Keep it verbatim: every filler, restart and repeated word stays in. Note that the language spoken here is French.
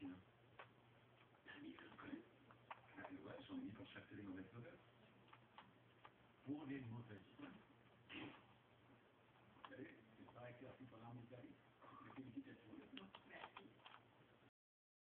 chien. Mais je le connais. Ouais, j'en ai mis pour chaque télé mauvaise odeur. Pour les mauvaises odeurs.